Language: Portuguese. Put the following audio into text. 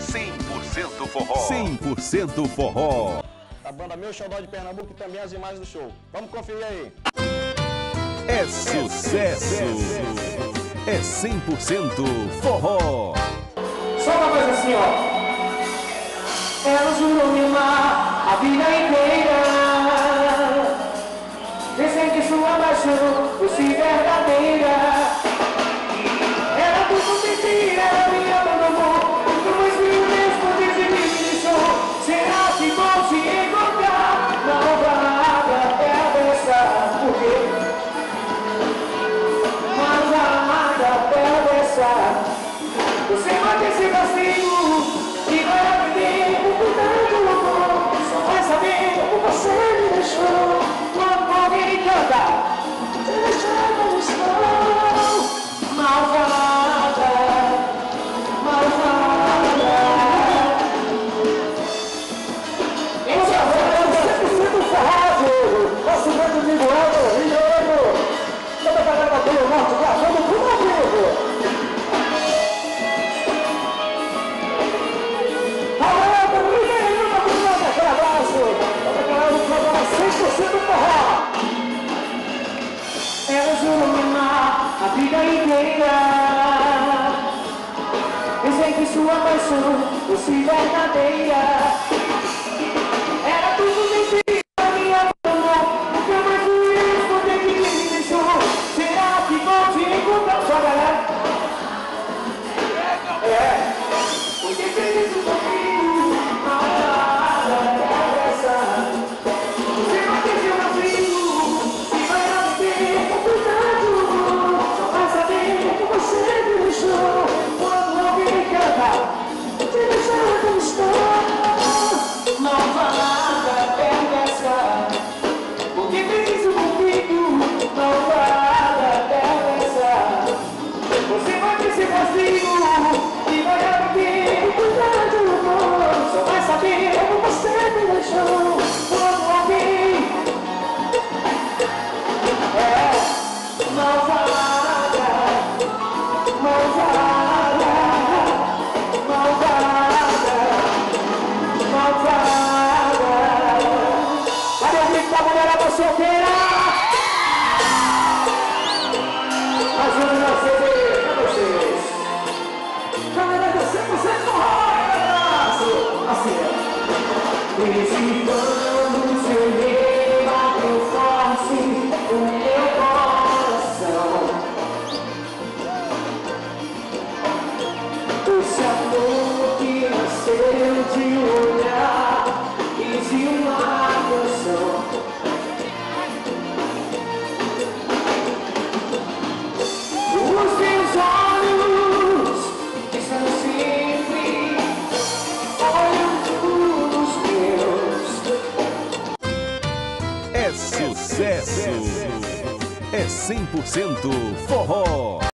100% forró. 100% forró. A banda Meu Xodó de Pernambuco e também as imagens do show. Vamos conferir aí. É sucesso. É 100% forró. Só uma coisa assim, ó. Ela jurou me amar a vida inteira. Dizem que sua paixão fosse verdadeira. Era tudo mentira, ela me abandonou. Depois vi o mesmo deixou. Será que vou te encontrar? Não vá nada, dessa. Por quê? Não vá nada, dessa. Você vai ter esse vazio e vai aprender por tanto amor. Só vai saber como você me deixou. Quando alguém canta, te deixar como estou. Malvada, malvada. Esse é o 100% forrado. Nosso grande amigo Elton Rio. Toda a galera do Norte viajando por um amigo. Ela jurou me amar a vida inteira. Dizem que sua paixão fosse verdadeira. Era tudo mentira, me abandonou. Nunca mais fui responder que me deixou. Será que vou te encontrar? Só galera. É. Porque fez isso comigo. Malvada, essa. Você vai ter seu vazio. Quando alguém canta, te deixar como estou. Não vá nada, perversa. Porque fez isso comigo. Não vá nada, perversa. Você vai ter seu vazio e vai abrir cuidar de amor. Só vai saber como você me deixou. Quando alguém não vá nada. Malvada, malvada, malvada. Cadê o grito da mulherada solteira? Ajuda a CD pra vocês. Camarada 100% forró. Assim, ó. Visitando seu rei, bateu forte o meu coração. Esse amor que nasceu de um olhar e de uma canção. Os meus olhos estão sempre olhando nos meus. É sucesso. É 100% forró.